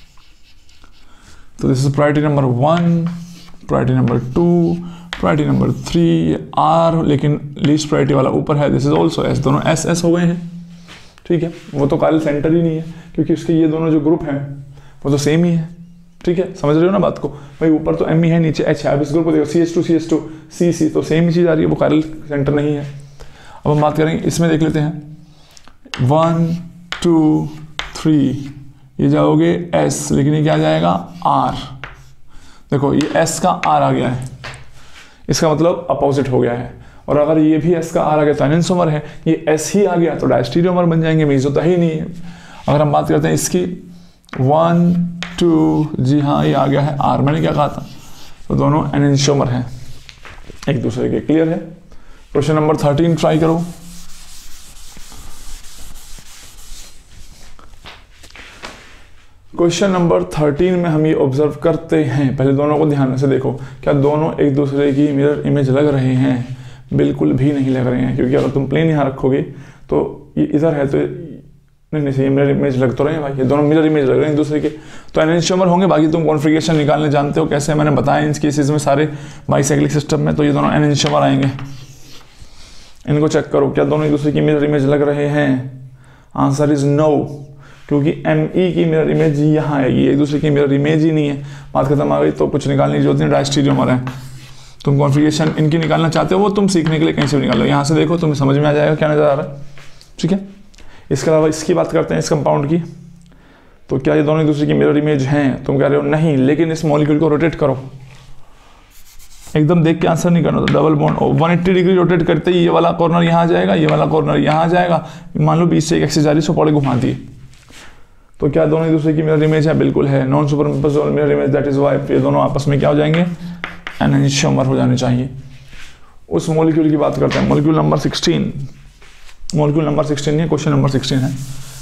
तो this is priority number 1, priority number 2, priority number 3, R, लेकिन लीस्ट प्रायोरिटी वाला ऊपर है, दिस इज ऑल्सो एस। दोनों एस एस हो गए हैं। ठीक है, वो तो काले सेंटर ही नहीं है क्योंकि उसके ये दोनों जो ग्रुप हैं वो तो सेम ही है। ठीक है, समझ रहे हो ना बात को भाई? ऊपर तो एम ही है, नीचे एच है। अब इस ग्रुप को देखो, CH2 CH2 CC, तो सेम ही चीज़ आ रही है, वो काले सेंटर नहीं है। अब हम बात करेंगे, इसमें देख लेते हैं 1 2 3, ये जाओगे S, लेकिन ये क्या जाएगा R। देखो ये S का R आ गया है, इसका मतलब अपोजिट हो गया है। और अगर ये भी S का R आ गया तो एनेंशियोमर है, ये S ही आ गया तो डायस्टीरियोमर बन जाएंगे, मेसो तो ही नहीं है। अगर हम बात करते हैं इसकी 1 2, जी हाँ ये आ गया है R, मैंने क्या कहा था, तो दोनों एनेंशियोमर हैं एक दूसरे के। क्लियर है? क्वेश्चन नंबर 13 ट्राई करो। क्वेश्चन नंबर 13 में हम ये ऑब्जर्व करते हैं, पहले दोनों को ध्यान से देखो, क्या दोनों एक दूसरे की मिरर इमेज लग रहे हैं? बिल्कुल भी नहीं लग रहे हैं, क्योंकि अगर तुम प्लेन यहाँ रखोगे तो ये इधर है तो नहीं ये मिरर इमेज लग तो रहे हैं भाई, ये दोनों मिरर इमेज लग रहे हैं एक दूसरे के, तो एनेंशियोमर होंगे। बाकी तुम कॉन्फ़िगरेशन निकालने जानते हो कैसे, मैंने बताया इन केसेस में सारे बाइसाइक्लिक सिस्टम में, तो ये दोनों एनेंशियोमर आएंगे। इनको चेक करो, क्या दोनों एक दूसरे की मिरर इमेज लग रहे हैं? आंसर इज नो, क्योंकि ME की मिरर इमेज यहाँ आएगी, एक दूसरे की मिरर इमेज ही नहीं है। बात खत्म आ गई, तो कुछ निकालने की जरूरत नहीं, डायस्टीरियोमर है। तुम कॉन्फ़िगरेशन इनकी निकालना चाहते हो, वो तुम सीखने के लिए कहीं से भी निकालो, यहाँ से देखो तुम्हें समझ में आ जाएगा क्या नज़र आ रहा है। ठीक है, इसके अलावा इसकी बात करते हैं इस कंपाउंड की, तो क्या ये दोनों एक दूसरे की मिरर इमेज हैं? तुम कह रहे हो नहीं, लेकिन इस मॉलिक्यूल को रोटेट करो, एकदम देख के आंसर नहीं करना। तो डबल बॉन्ड 180 डिग्री रोटेट करते ही ये वाला कॉर्नर यहाँ आ जाएगा, ये वाला कॉर्नर यहाँ आ जाएगा। मान लो बीच से एक एक्सिस जा रही है, सो पौड़े घुमा दिए, तो क्या दोनों एक दूसरे की मिरर इमेज है? बिल्कुल है, non superimposable mirror image, that is why ये दोनों आपस में क्या हो जाएंगे? एनेंशियोमर हो जाने चाहिए। उस मॉलिक्यूल की बात करते हैं, मॉलिक्यूल नंबर 16, मॉलिक्यूल नंबर 16 नहीं, क्वेश्चन नंबर 16 है।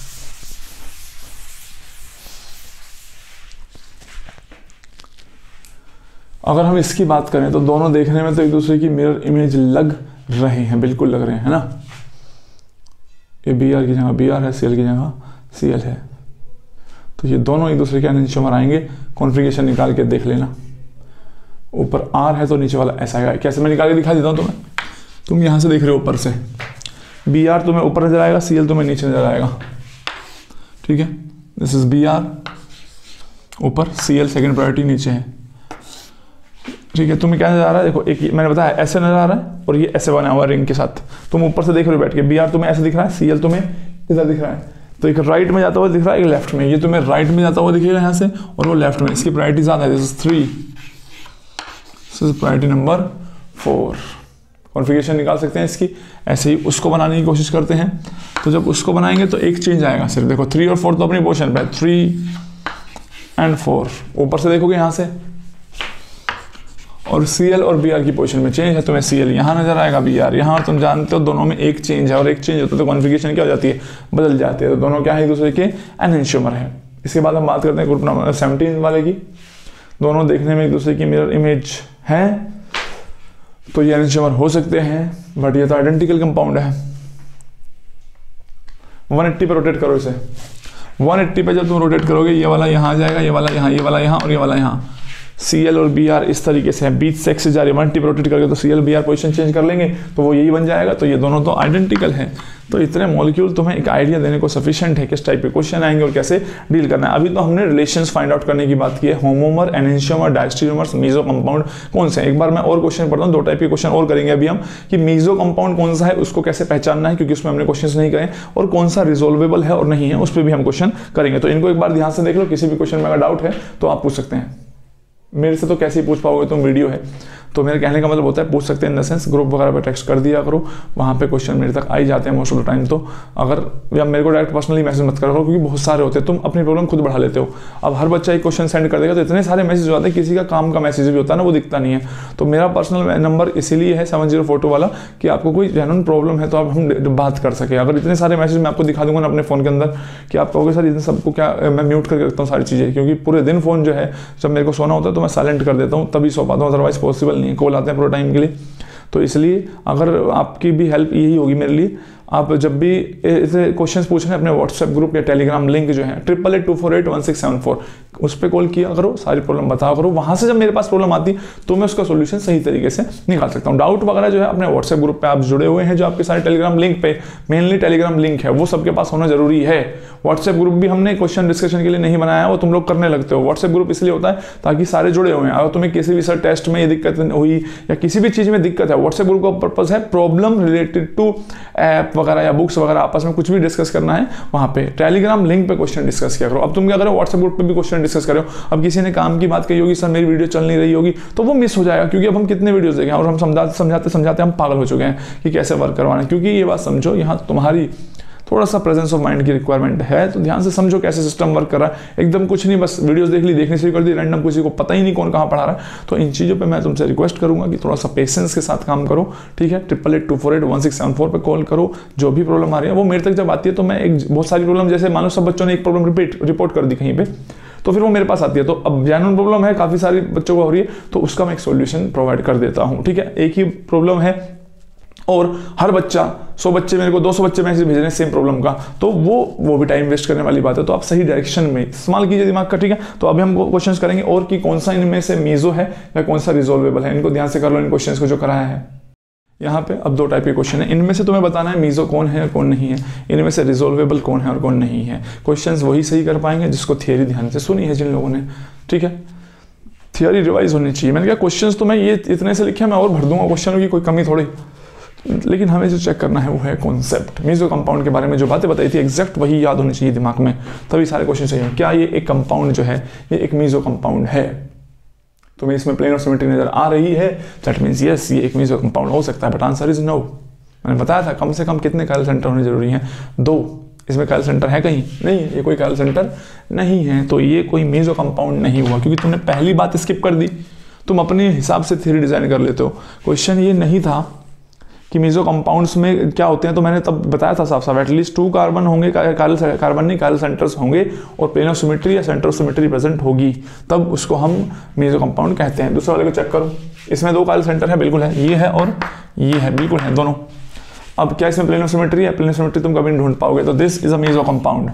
अगर हम इसकी बात करें तो दोनों देखने में तो एक दूसरे की मिरर इमेज लग रहे हैं, बिल्कुल लग रहे हैं, है ना? ये Br की जगह Br है, Cl की जगह Cl है, तो ये दोनों एक दूसरे के एनेंशियोमर आएंगे। कॉन्फ़िगरेशन निकाल के देख लेना, ऊपर R है तो नीचे वाला S आएगा। कैसे मैं निकाल के दिखा देता हूँ तुम्हें, तुम यहाँ से देख रहे हो ऊपर से, Br तुम्हें ऊपर नजर आएगा, Cl तुम्हें नीचे नजर आएगा। ठीक है, दिस इज Br ऊपर, Cl सेकंड प्रायोरिटी नीचे है। ठीक है, तुम्हें क्या नजर आ रहा है? देखो एक मैंने बताया ऐसे नजर आ रहा है, और ये ऐसे बना हुआ रिंग के साथ, तुम ऊपर से देख रहे हो बैठ के। Br तुम्हें ऐसे दिख रहा है, Cl तुम्हें इधर दिख रहा है, तो एक राइट में जाता हुआ दिख रहा है, एक लेफ्ट में। ये तुम्हें राइट में जाता हुआ दिखेगा यहाँ से, और वो लेफ्ट में, इसकी प्रायोरिटी ज़्यादा है। This is 3, this is priority number 4। Configuration निकाल सकते हैं इसकी। ऐसे ही उसको बनाने की कोशिश करते हैं, तो जब उसको बनाएंगे तो एक चेंज आएगा सिर्फ। देखो 3 और 4 तो अपनी पोजीशन पे, 3 और 4 ऊपर से देखोगे यहाँ से, और CL और BR की पोजीशन में चेंज है, तुम्हें CL यहाँ नजर आएगा, BR यहाँ, और तुम जानते हो दोनों में एक चेंज है, और एक चेंज होता है तो कॉन्फ़िगरेशन क्या हो जाती है, बदल जाती है। तो दोनों क्या है, एक दूसरे के एनहेंसियोमर है। इसके बाद हम बात करते हैं ग्रुप नंबर 17 वाले की। दोनों देखने में एक दूसरे की मिरर इमेज है, तो ये एनहेंसियोमर हो सकते हैं, बट ये तो आइडेंटिकल कंपाउंड है। 180 पे रोटेट करो इसे। 180 पे जब तुम रोटेट करोगे, ये वाला यहाँ आ जाएगा, ये वाला यहाँ, ये वाला यहाँ, और ये वाला यहाँ। CL और BR इस तरीके से है, बीच से एक्सिस जा रही है। 180 पे रोटेट करके तो CL BR पोजीशन चेंज कर लेंगे, तो वो यही बन जाएगा। तो ये दोनों तो आइडेंटिकल है। तो इतने मॉलिक्यूल तुम्हें एक आइडिया देने को सफिशिएंट है किस टाइप के क्वेश्चन आएंगे और कैसे डील करना है। अभी तो हमने रिलेशंस फाइंड आउट करने की बात की है, homomer, enantiomer, diastereomers, meso compound कौन से हैं। एक बार मैं और क्वेश्चन पढ़ता हूँ, 2 टाइप के क्वेश्चन और करेंगे अभी हम, कि मीजो कंपाउंड कौन सा है, उसको कैसे पहचानना है, क्योंकि उसमें हमने क्वेश्चन नहीं करे, और कौन सा रिजोल्वेबल है और नहीं है, उस पर भी हम क्वेश्चन करेंगे। तो इनको एक बार ध्यान से देख लो, किसी भी क्वेश्चन में अगर डाउट है तो आप पूछ सकते हैं। मेरे से तो कैसे ही पूछ पाओगे, तुम वीडियो है, तो मेरे कहने का मतलब होता है पूछ सकते हैं इन द सेंस ग्रुप वगैरह पे टेक्स्ट कर दिया करो, वहाँ पे क्वेश्चन मेरे तक आ ही जाते हैं मोस्ट ऑफ द टाइम। तो अगर या मेरे को डायरेक्ट पर्सनली मैसेज मत करो, क्योंकि बहुत सारे होते हैं, तुम अपनी प्रॉब्लम खुद बढ़ा लेते हो। अब हर बच्चा एक क्वेश्चन सेंड कर देगा तो इतने सारे मैसेज आते हैं, किसी का काम का मैसेज भी होता है ना, वो दिखता नहीं है। तो मेरा पर्सनल नंबर इसीलिए है 7042 वाला, कि आपको कोई जेन्युइन प्रॉब्लम है तो आप हम बात कर सके। अगर इतने सारे मैसेज मैं आपको दिखा दूंगा ना अपने फ़ोन के अंदर, कि आप कहोगे सर इन सबको क्या, मैं म्यूट करके रखता हूँ सारी चीज़ें, क्योंकि पूरे दिन फ़ोन जो है जब मेरे को सोना होता है तो मैं साइलेंट कर देता हूँ, तभी सो पाता हूँ, अदरवाइज पॉसिबल नहीं है, कॉल आते हैं पूरे टाइम के लिए। तो इसलिए अगर आपकी भी हेल्प यही होगी मेरे लिए, आप जब भी ऐसे क्वेश्चंस पूछ रहे हैं अपने व्हाट्सएप ग्रुप या टेलीग्राम लिंक जो है 8824811674, उस पर कॉल किया करो, सारी प्रॉब्लम बताओ करो। वहाँ से जब मेरे पास प्रॉब्लम आती तो मैं उसका सोल्यूशन सही तरीके से निकाल सकता हूँ। डाउट वगैरह जो है अपने व्हाट्सएप ग्रुप पे आप जुड़े हुए हैं, जो आपके सारे टेलीग्राम लिंक पे, मेनली टेलीग्राम लिंक है, वो सबके पास होना जरूरी है। व्हाट्सएप ग्रुप भी हमने क्वेश्चन डिस्कशन के लिए नहीं बनाया, वो तुम लोग करने लगते हो। व्हाट्सएप ग्रुप इसलिए होता है ताकि सारे जुड़े हुए हैं। अगर तुम्हें किसी भी सर टेस्ट में ये दिक्कत हुई या किसी भी चीज़ में दिक्कत है, व्हाट्सएप ग्रुप का पर्पज है प्रॉब्लम रिलेटेड टू ऐप वगैरह या बुक्स वगैरह, आपस में कुछ भी डिस्कस करना है वहाँ पे टेलीग्राम लिंक पे क्वेश्चन डिस्कस किया करो। अब तुम क्या करो, व्हाट्सएप ग्रुप पे भी क्वेश्चन डिस्कस करो। अब किसी ने काम की बात कही होगी, सर मेरी वीडियो चल नहीं रही होगी, तो वो मिस हो जाएगा, क्योंकि अब हम कितने वीडियोस देखें और हम समझाते हम पागल हो चुके हैं कि कैसे वर्क करवाना है। क्योंकि ये बात समझो, यहाँ तुम्हारी थोड़ा सा प्रेजेंस ऑफ माइंड की रिक्वायरमेंट है, तो ध्यान से समझो कैसे सिस्टम वर्क कर रहा है। एकदम कुछ नहीं, बस वीडियोस देख ली, देखने से कर दी रैंडम, किसी को पता ही नहीं कौन कहाँ पढ़ा रहा है। तो इन चीज़ों पे मैं तुमसे रिक्वेस्ट करूंगा कि थोड़ा सा पेशेंस के साथ काम करो, ठीक है। 8824811674 पे कॉल करो। जो भी प्रॉब्लम आ रही है वो मेरे तक जब आती है तो मैं बहुत सारी प्रॉब्लम, जैसे मान लो सब बच्चों ने एक प्रॉब्लम रिपोर्ट कर दी कहीं पे, तो फिर वो मेरे पास आती है। तो अब जेन्युइन प्रॉब्लम है, काफ़ी सारी बच्चों को हो रही है, तो उसका मैं एक सोल्यूशन प्रोवाइड कर देता हूँ, ठीक है। एक ही प्रॉब्लम है और हर बच्चा 100 बच्चे मेरे को 200 बच्चे मैसेज भेज रहे हैं सेम प्रॉब्लम का, तो वो भी टाइम वेस्ट करने वाली बात है। तो आप सही डायरेक्शन में इस्तेमाल कीजिए दिमाग का, ठीक है। तो अभी हम क्वेश्चंस करेंगे और कि कौन सा इनमें से मीजो है या कौन सा रिजोल्वेबल है। इनको ध्यान से कर लो, इन क्वेश्चंस को जो कराया है यहाँ पे। अब 2 टाइप के क्वेश्चन है, इनमें से तुम्हें बताना है मीजो कौन है और कौन नहीं है, इनमें से रिजोल्वेबल कौन है और कौन नहीं है। क्वेश्चंस वही सही कर पाएंगे जिसको थियरी ध्यान से सुनी है जिन लोगों ने, ठीक है। थियरी रिवाइज होनी चाहिए। मैंने कहा क्वेश्चंस तो मैं ये इतने से लिखे, मैं और भर दूंगा क्वेश्चनों की, कोई कमी थोड़ी, लेकिन हमें जो चेक करना है वो है कॉन्सेप्ट। मीजो कंपाउंड के बारे में जो बातें बताई थी एग्जैक्ट वही याद होनी चाहिए दिमाग में, तभी सारे क्वेश्चन चाहिए। क्या ये एक कंपाउंड जो है ये एक मीजो कंपाउंड है? तुम्हें इसमें प्लेन ऑफ सिमेट्री नजर आ रही है, दैट मींस यस ये एक मीजो कंपाउंड हो सकता है, बट आंसर इज नो। मैंने बताया था कम से कम कितने काइरल सेंटर होने जरूरी हैं, 2। इसमें काइरल सेंटर है कहीं? नहीं, ये कोई काइरल सेंटर नहीं है, तो ये कोई मीजो कंपाउंड नहीं हुआ, क्योंकि तुमने पहली बात स्किप कर दी। तुम अपने हिसाब से थ्योरी डिजाइन कर लेते हो। क्वेश्चन ये नहीं था कि मीजो कंपाउंड्स में क्या होते हैं, तो मैंने तब बताया था साफ साफ एटलीस्ट 2 कार्बन होंगे, कार्बन नहीं काइरल सेंटर्स होंगे, और प्लेन ऑफ सिमेट्री या सेंटर ऑफ सिमेट्री प्रेजेंट होगी, तब उसको हम मीजो कंपाउंड कहते हैं। दूसरे वाले को चेक करो, इसमें 2 काइरल सेंटर है, बिल्कुल है, ये है और ये है, बिल्कुल है दोनों। अब क्या इसमें प्लेन ऑफ सिमेट्री है? प्लेन ऑफ सिमेट्री तुम कभी नहीं ढूंढ पाओगे, तो this is a meso compound.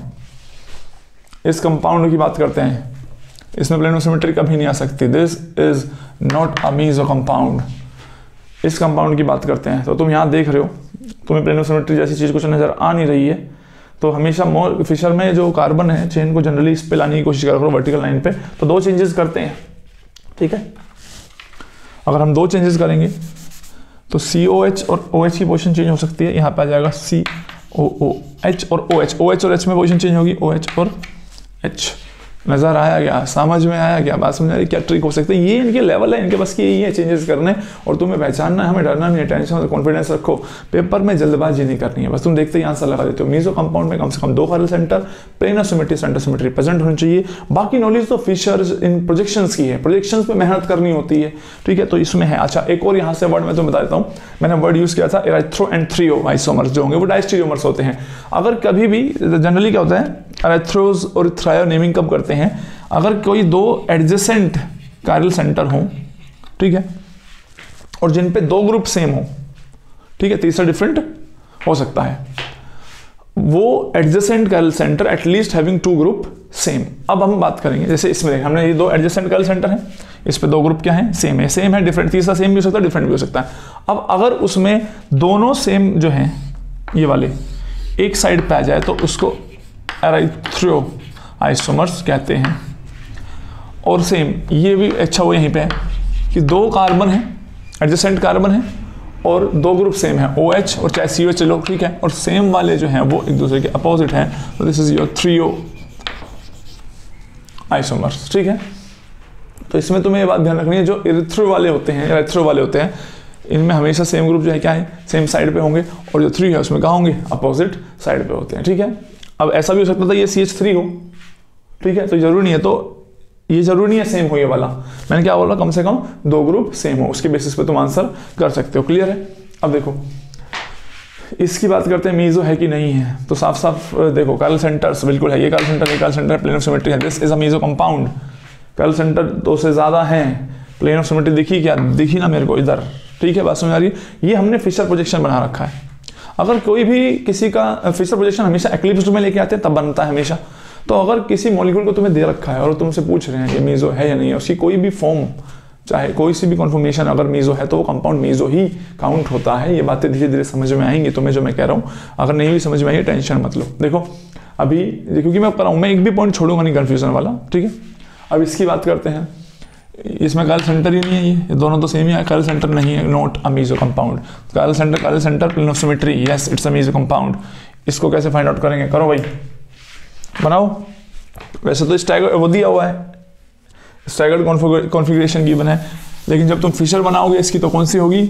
इस कंपाउंड की बात करते हैं, इसमें प्लेन ऑफ सिमेट्री कभी नहीं आ सकती, this is not a meso compound. इस कंपाउंड की बात करते हैं, तो तुम यहाँ देख रहे हो, तुम्हें प्लेन ऑफ सिमेट्री जैसी चीज़ कुछ नज़र आ नहीं रही है, तो हमेशा फिशर में जो कार्बन है चेन को जनरली इस पे लाने की कोशिश करो वर्टिकल लाइन पे। तो 2 चेंजेस करते हैं, ठीक है। अगर हम 2 चेंजेस करेंगे तो COH और OH की पोजीशन चेंज हो सकती है। यहाँ पे आ जाएगा COOH और OH, OH और H में पोजीशन चेंज होगी, OH और H। नज़र आया क्या, समझ में आया क्या, बात समझ आ रही, क्या ट्रिक हो सकती है। ये इनके लेवल है, इनके बस की यही है चेंजेस करने, और तुम्हें पहचानना है, हमें डरना नहीं है, टेंशन और कॉन्फिडेंस रखो, पेपर में जल्दबाजी नहीं करनी है, बस तुम देखते ही आंसर लगा देते हो। मीजो कंपाउंड में कम से कम 2 chiral center, planar symmetry, center symmetry present होनी चाहिए। बाकी नॉलेज तो फिशर्स इन प्रोजेक्शंस की है, प्रोजेक्शंस पे मेहनत करनी होती है, ठीक है, तो इसमें है। अच्छा, एक और यहाँ से वर्ड मैं तुम्हें बता देता हूँ, मैंने वर्ड यूज़ किया था एराइथ्रो एंड थ्रियो आइसोमर्स जो होंगे वो डायस्टीरियोमर्स होते हैं। अगर कभी भी जनरली क्या होता है, एराइथ्रोज और थ्रायो नेमिंग कब करते हैं, अगर कोई 2 एडजेसेंट कायरल सेंटर हों, ठीक है, और जिन पे 2 ग्रुप सेम हो, ठीक है, तीसरा डिफरेंट हो सकता है, वो adjacent chiral center at least having 2 group same. अब हम बात करेंगे, जैसे इसमें देखें हमने, ये 2 एडजेसेंट कायरल सेंटर हैं, इस पे 2 ग्रुप क्या है, सेम है, सेम है, डिफरेंट, तीसरा सेम भी हो सकता है, डिफरेंट भी हो सकता है। अब अगर उसमें दोनों सेम जो हैं ये वाले एक साइड पे आ जाए तो उसको एराइथ्रो आइसोमर्स कहते हैं। और सेम ये भी अच्छा वो यहीं पे है कि 2 कार्बन है, एडजेसेंट कार्बन है, और 2 ग्रुप सेम है, OH और चाहे CH, चलो ठीक है, और सेम वाले जो हैं वो एक दूसरे के अपोजिट हैं, तो this is your threo isomers, ठीक है। तो इसमें तुम्हें ये बात ध्यान रखनी है, जो एरिथ्रो वाले होते हैं, इनमें हमेशा सेम ग्रुप जो है क्या है, सेम साइड पे होंगे, और जो 3 है उसमें कहाँ होंगे, अपोजिट साइड पे होते हैं, ठीक है। अब ऐसा भी हो सकता था ये CH3 हो, ठीक है, तो जरूरी नहीं है, तो ये जरूरी नहीं है सेम हो ये वाला, मैंने क्या बोला, कम से कम 2 ग्रुप सेम हो, उसके बेसिस पे तुम आंसर कर सकते हो, क्लियर है। अब देखो इसकी बात करते हैं, मीजो है कि नहीं है, तो साफ साफ देखो, कर्ल सेंटर्स बिल्कुल है, ये chiral center plane of symmetry है, this is a meso compound. Chiral center 2 से ज्यादा हैं, प्लेन ऑफ सिमेट्री दिखी क्या, दिखी ना मेरे को इधर, ठीक है, बात समझ आ रही है। ये हमने फिशर प्रोजेक्शन बना रखा है, अगर कोई भी किसी का फिशर प्रोजेक्शन हमेशा एक्लिप्स में लेके आते हैं तब बनता है हमेशा। तो अगर किसी मॉलिक्यूल को तुम्हें दे रखा है और तुमसे पूछ रहे हैं ये मीजो है या नहीं है, उसकी कोई भी फॉर्म, चाहे कोई सी भी कन्फर्मेशन अगर मीजो है तो वो कंपाउंड मीजो ही काउंट होता है। ये बातें धीरे धीरे समझ में आएंगी तुम्हें जो मैं कह रहा हूँ, अगर नहीं भी समझ में आई टेंशन मत लो। देखो अभी क्योंकि मैं कर रहा हूँ, मैं एक भी पॉइंट छोड़ूंगा नहीं कन्फ्यूजन वाला, ठीक है। अब इसकी बात करते हैं, इसमें कर्ल सेंटर ही नहीं है, ये दोनों तो सेम ही है, कर्ल सेंटर नहीं है, not a meso compound. Chiral center plane of symmetry, yes it's a meso compound. इसको कैसे फाइंड आउट करेंगे, करो भाई, बनाओ। वैसे तो स्टैगर्ड वो दिया हुआ है, स्टैगर्ड कॉन्फ़िगरेशन गिवन है, लेकिन जब तुम फिशर बनाओगे इसकी तो कौन सी होगी,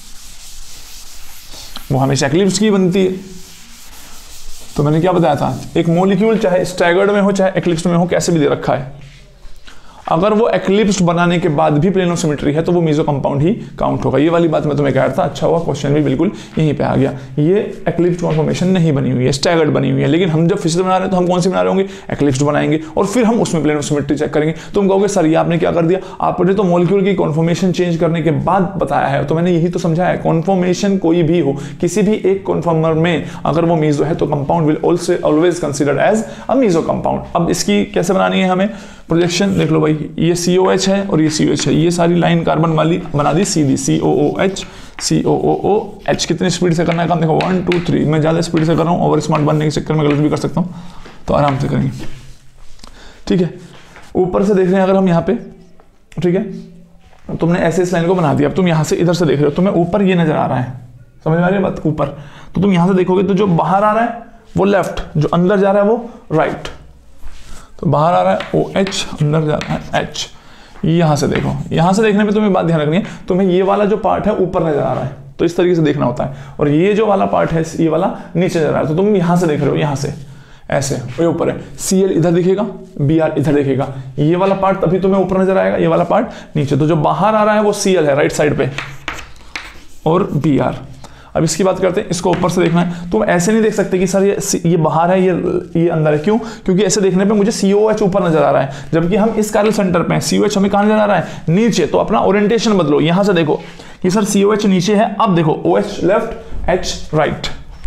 वो हमेशा एक्लिप्स की बनती है। तो मैंने क्या बताया था, एक मॉलिक्यूल चाहे स्टैगर्ड में हो चाहे एक्लिप्स में हो, कैसे भी दे रखा है, अगर वो एक्लिप्स बनाने के बाद भी प्लेन ऑफ सिमेट्री है तो वो मीजो कंपाउंड ही काउंट होगा। ये वाली बात मैं तुम्हें कह रहा था, अच्छा हुआ क्वेश्चन भी बिल्कुल यहीं पे आ गया। ये एक्लिप्स कॉन्फॉर्मेशन नहीं बनी हुई है, स्टैगर्ड बनी हुई है, लेकिन हम जब फिशर बना रहे हैं तो हम कौन सी बना रहे होंगे, एक्लिप्स बनाएंगे, और फिर हम उसमें प्लेन ऑफ सिमेट्री चेक करेंगे। तुम कहोगे सर ये आपने क्या कर दिया, आपने तो मॉलिक्यूल की कॉन्फॉर्मेशन चेंज करने के बाद बताया है, तो मैंने यही तो समझाया है, कॉन्फॉर्मेशन कोई भी हो, किसी भी एक कॉन्फॉर्मर में अगर वो मीजो है तो compound will also always considered as a meso compound. अब इसकी कैसे बनानी है हमें प्रोजेक्शन, देख लो भाई, ये COH है और ये COH है, ये सारी लाइन कार्बन वाली बना दी सीधी, COOH COOH। कितनी स्पीड से करना है काम, देखो 1 2 3, मैं ज़्यादा स्पीड से कर रहा हूँ, ओवर स्मार्ट बनने के चक्कर में गलत भी कर सकता हूँ, तो आराम से करेंगे, ठीक है। ऊपर से देख रहे हैं अगर हम यहाँ पे, ठीक है, तुमने ऐसे इस लाइन को बना दिया, अब तुम यहाँ से इधर से देख रहे हो, तुम्हें ऊपर ये नजर आ रहा है, समझ में आ रही है बात, ऊपर, तो तुम यहाँ से देखोगे तो जो बाहर आ रहा है वो लेफ्ट, जो अंदर जा रहा है वो राइट। तो बाहर आ रहा है OH, अंदर जा रहा है H। यहां से देखो, यहां से देखने में तुम्हें बात ध्यान रखनी है, तुम्हें ये वाला जो पार्ट है ऊपर नजर आ रहा है, तो इस तरीके से देखना होता है, और ये जो वाला पार्ट है ये वाला नीचे नजर आ रहा है, तो तुम यहां से देख रहे हो, यहां से ऐसे, ये ऊपर है, Cl इधर दिखेगा, Br इधर दिखेगा, ये वाला पार्ट तभी तुम्हें ऊपर नजर आएगा, ये वाला पार्ट नीचे। तो जो बाहर आ रहा है वो Cl है राइट साइड पे, और Br। अब इसकी बात करते हैं, इसको ऊपर से देखना है, तुम ऐसे नहीं देख सकते कि सर ये बाहर है ये अंदर है, क्यों, क्योंकि ऐसे देखने पे मुझे COH ऊपर नजर आ रहा है, जबकि हम इस कार्बन सेंटर पे हैं, COH हमें कहां नजर आ रहा है, नीचे। तो अपना ओरिएंटेशन बदलो, यहां से देखो कि सर COH नीचे है, अब देखो OH लेफ्ट H राइट।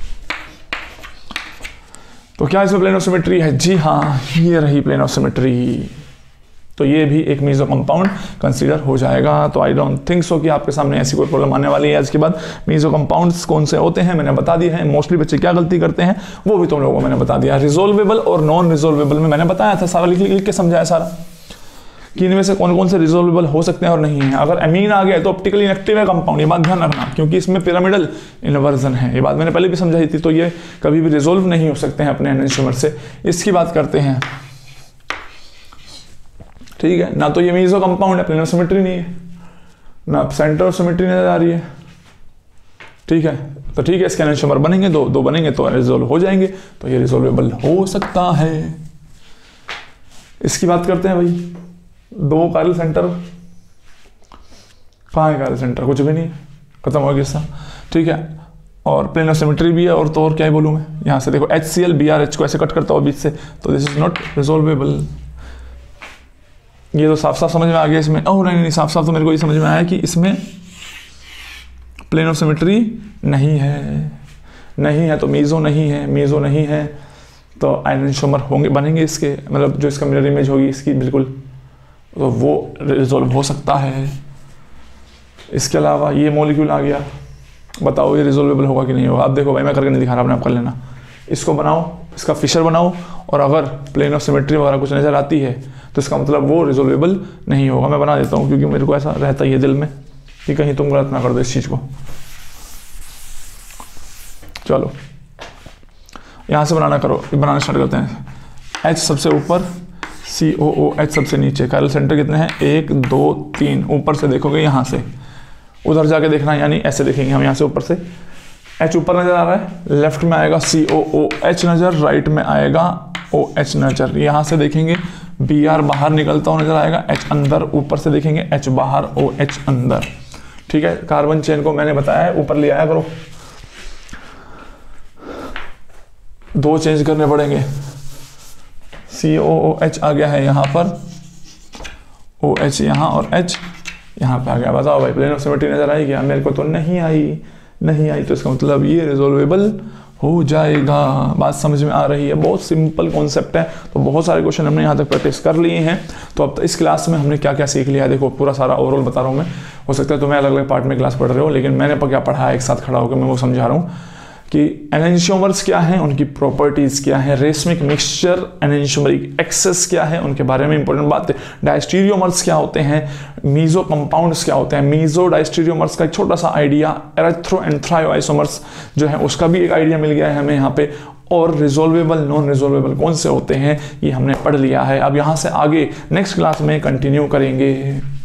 तो क्या इसमें प्लेन ऑफ सिमेट्री है, जी हाँ, ये रही प्लेन ऑफ सिमेट्री, तो ये भी एक मीजो कंपाउंड कंसीडर हो जाएगा। तो आई डोंट थिंक सो कि आपके सामने ऐसी कोई प्रॉब्लम आने वाली है। इसके बाद मीजो कंपाउंड्स कौन से होते हैं मैंने बता दिया है, मोस्टली बच्चे क्या गलती करते हैं वो भी तुम लोगों को मैंने बता दिया। रिजोल्वेबल और नॉन रिजोल्वेबल में मैंने बताया था, सारा लिख के समझाया सारा कि इनमें से कौन कौन से रिजोल्वेबल हो सकते हैं और नहीं है। अगर अमीन आ गया तो ऑप्टिकली इनएक्टिव है कंपाउंड, ये बात ध्यान रखना, क्योंकि इसमें पिरामिडल इन्वर्जन है, ये बात मैंने पहले भी समझाई थी, तो ये कभी भी रिजोल्व नहीं हो सकते हैं अपने एनहांसमेंट से। इसकी बात करते हैं ठीक है, ना तो ये मीजो कंपाउंड है, प्लेन ऑफ सिमेट्री नहीं है, ना सेंटर ऑफ सिमेट्री नजर आ रही है। ठीक है, तो ठीक है, इसके एनर्जी बनेंगे दो बनेंगे तो रिजोल्व हो जाएंगे, तो ये रिजोल्वेबल हो सकता है। इसकी बात करते हैं भाई, दो कायरल सेंटर, कहाँ है कायरल सेंटर? कुछ भी नहीं, खत्म हो गया किस्सा। ठीक है, और प्लेन ऑफ सिमेट्री भी है, और तो और क्या ही बोलूँ मैं, यहाँ से देखो HCl BRH को ऐसे कट करता हो बीच से, तो दिस इज नॉट रिजोल्वेबल। ये तो साफ साफ समझ में आ गया इसमें। ओह नहीं, साफ साफ तो मेरे को ये समझ में आया कि इसमें प्लेन ऑफ सिमेट्री नहीं है तो मीजो नहीं है तो आइंशोमर होंगे, बनेंगे इसके, मतलब जो इसका मिरर इमेज होगी इसकी बिल्कुल, तो वो रिजोल्व हो सकता है। इसके अलावा ये मॉलिक्यूल आ गया, बताओ ये रिजोल्वेबल होगा कि नहीं होगा? आप देखो भाई, मैं करके नहीं दिखा रहा, अपने आप कर लेना। इसको बनाओ, इसका फिशर बनाओ, और अगर प्लेन ऑफ सिमेट्री वगैरह कुछ नज़र आती है तो इसका मतलब वो रिजोल्वेबल नहीं होगा। मैं बना देता हूँ, क्योंकि मेरे को ऐसा रहता ही है दिल में कि कहीं तुम गलत ना कर दो इस चीज़ को। चलो यहाँ से बनाना स्टार्ट करते हैं। H सबसे ऊपर, COOH सबसे नीचे। कायरल सेंटर कितने हैं? 1 2 3। ऊपर से देखोगे यहाँ से, उधर जाके देखना, यानी ऐसे देखेंगे हम यहाँ से ऊपर से। H ऊपर नजर आ रहा है, लेफ्ट में आएगा COOH नजर, राइट में आएगा OH नजर। यहाँ से देखेंगे Br बाहर निकलता हुआ नजर आएगा, H अंदर, ऊपर से देखेंगे H बाहर OH अंदर। ठीक है, कार्बन चेन को मैंने बताया है ऊपर ले आया करो, 2 चेंज करने पड़ेंगे। COOH आ गया है यहाँ पर, OH यहाँ और H यहाँ पे आ गया। बताओ भाई, प्लेन ऑफ सिमेट्री नजर आई क्या? मेरे को तो नहीं आई, तो इसका मतलब ये रिजोल्वेबल हो जाएगा। बात समझ में आ रही है? बहुत सिंपल कॉन्सेप्ट है। तो बहुत सारे क्वेश्चन हमने यहाँ तक प्रैक्टिस कर लिए हैं। तो अब इस क्लास में हमने क्या क्या सीख लिया है, देखो पूरा सारा ओवरऑल बता रहा हूँ मैं। हो सकता है तुम्हें अलग अलग पार्ट में क्लास पढ़ रहे हो, लेकिन मैंने क्या पढ़ा है एक साथ खड़ा होकर मैं वो समझा रहा हूँ कि एनेंशियोमर्स क्या हैं, उनकी प्रॉपर्टीज क्या है, रेशमिक मिक्सचर, एनेंशियोमरिक एक्सेस क्या है, उनके बारे में इंपॉर्टेंट बात है। डायस्टीरियोमर्स क्या होते हैं, मीजो कंपाउंड्स क्या होते हैं, मीजो डायस्टीरियोमर्स का एक छोटा सा आइडिया, एरेथ्रो एंड थ्रायोआइसोमर्स जो है उसका भी एक आइडिया मिल गया है हमें यहाँ पे, और रिजोल्वेबल नॉन रिजोल्वेबल कौन से होते हैं ये हमने पढ़ लिया है। अब यहाँ से आगे नेक्स्ट क्लास में कंटिन्यू करेंगे।